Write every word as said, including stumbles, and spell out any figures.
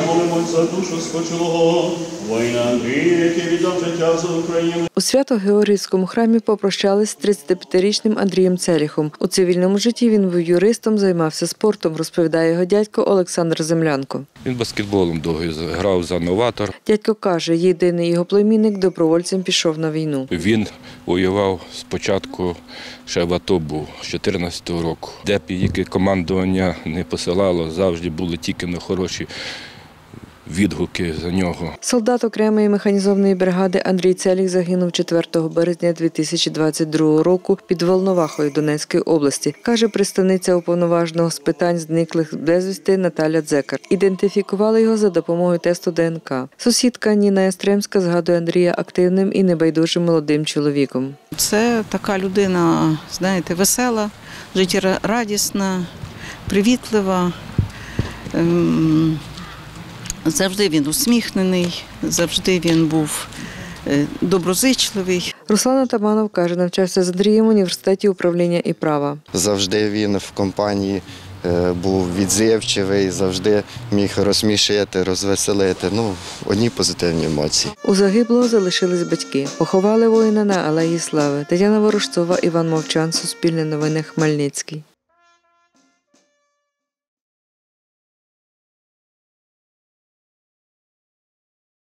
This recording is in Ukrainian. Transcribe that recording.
Молимось за душу спочилого воїна Андрія, який віддав життя за Україну. У Свято-Георгіївському храмі попрощались з тридцятип'ятирічним Андрієм Целіхом. У цивільному житті він був юристом, займався спортом, розповідає його дядько Олександр Землянко. Він баскетболом довго грав за «Новатор». Дядько каже, єдиний його племінник добровольцем пішов на війну. Він воював спочатку, ще в АТО був, з чотирнадцятого року. Де б яке командування не посилало, завжди були тільки на хороші відгуки за нього. Солдат окремої механізованої бригади Андрій Целіх загинув четвертого березня дві тисячі двадцять другого року під Волновахою Донецької області, каже представниця уповноваженого з питань зниклих безвісти Наталя Дзекар. Ідентифікували його за допомогою тесту ДНК. Сусідка Ніна Ястремська згадує Андрія активним і небайдужим молодим чоловіком. Це така людина, знаєте, весела, життєрадісна, привітлива. Ем... Завжди він усміхнений, завжди він був доброзичливий. Руслан Атаманов каже, навчався з Андрієм в університеті управління і права. Завжди він в компанії був відзивчивий, завжди міг розсмішити, розвеселити. Ну, одні позитивні емоції. У загиблого залишились батьки. Поховали воїна на Алеї Слави. Тетяна Ворожцова, Іван Мовчан, Суспільне новини, Хмельницький.